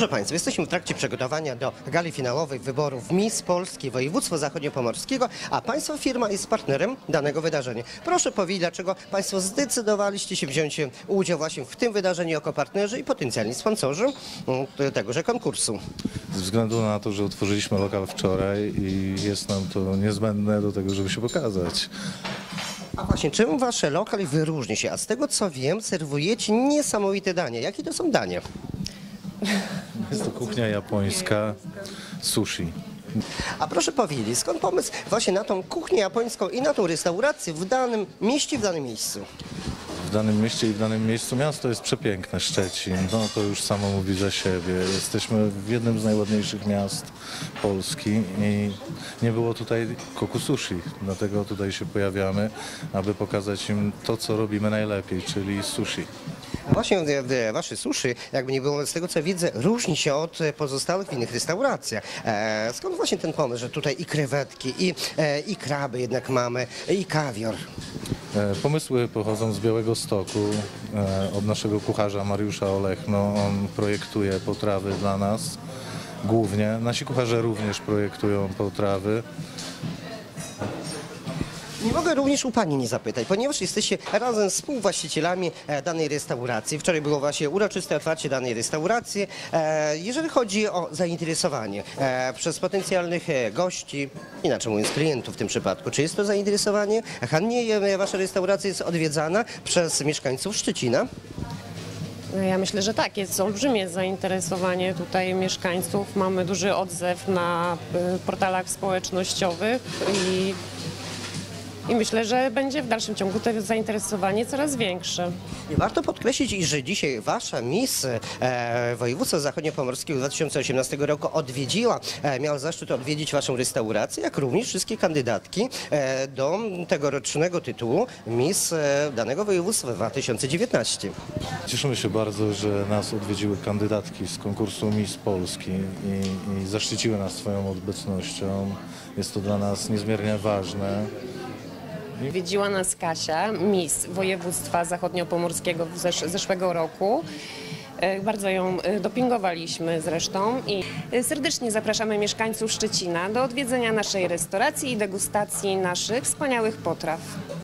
Proszę Państwa, jesteśmy w trakcie przygotowania do gali finałowej wyborów Miss Polski Województwa Zachodniopomorskiego, a Państwa firma jest partnerem danego wydarzenia. Proszę powiedzieć, dlaczego Państwo zdecydowaliście się wziąć udział właśnie w tym wydarzeniu jako partnerzy i potencjalni sponsorzy tegoże konkursu? Ze względu na to, że otworzyliśmy lokal wczoraj i jest nam to niezbędne do tego, żeby się pokazać. A właśnie, czym Wasz lokal wyróżni się? A z tego co wiem, serwujecie niesamowite dania. Jakie to są dania? Jest to kuchnia japońska, sushi. A proszę powiedzieć, skąd pomysł właśnie na tą kuchnię japońską i na tą restaurację w danym mieście, w danym miejscu? W danym mieście i w danym miejscu miasto jest przepiękne, Szczecin. No to już samo mówi za siebie. Jesteśmy w jednym z najładniejszych miast Polski i nie było tutaj Koku Sushi. Dlatego tutaj się pojawiamy, aby pokazać im to, co robimy najlepiej, czyli sushi. A właśnie Wasze sushi, jakby nie było, z tego co widzę, różni się od pozostałych w innych restauracjach. Skąd właśnie ten pomysł, że tutaj i krewetki, i kraby jednak mamy, i kawior? Pomysły pochodzą z Białegostoku, od naszego kucharza Mariusza Olechno. On projektuje potrawy dla nas głównie. Nasi kucharze również projektują potrawy. Nie mogę również u Pani nie zapytać, ponieważ jesteście razem z współwłaścicielami danej restauracji. Wczoraj było właśnie uroczyste otwarcie danej restauracji. Jeżeli chodzi o zainteresowanie przez potencjalnych gości, inaczej mówiąc klientów w tym przypadku, czy jest to zainteresowanie? Chętnie Wasza restauracja jest odwiedzana przez mieszkańców Szczecina? Ja myślę, że tak, jest olbrzymie zainteresowanie tutaj mieszkańców. Mamy duży odzew na portalach społecznościowych i myślę, że będzie w dalszym ciągu to zainteresowanie coraz większe. I warto podkreślić, że dzisiaj Wasza Miss Województwa Zachodniopomorskiego 2018 roku miała zaszczyt odwiedzić Waszą restaurację, jak również wszystkie kandydatki do tegorocznego tytułu Miss danego województwa 2019. Cieszymy się bardzo, że nas odwiedziły kandydatki z konkursu Miss Polski i zaszczyciły nas swoją obecnością. Jest to dla nas niezmiernie ważne. Odwiedziła nas Kasia, Miss Województwa Zachodniopomorskiego zeszłego roku. Bardzo ją dopingowaliśmy zresztą i serdecznie zapraszamy mieszkańców Szczecina do odwiedzenia naszej restauracji i degustacji naszych wspaniałych potraw.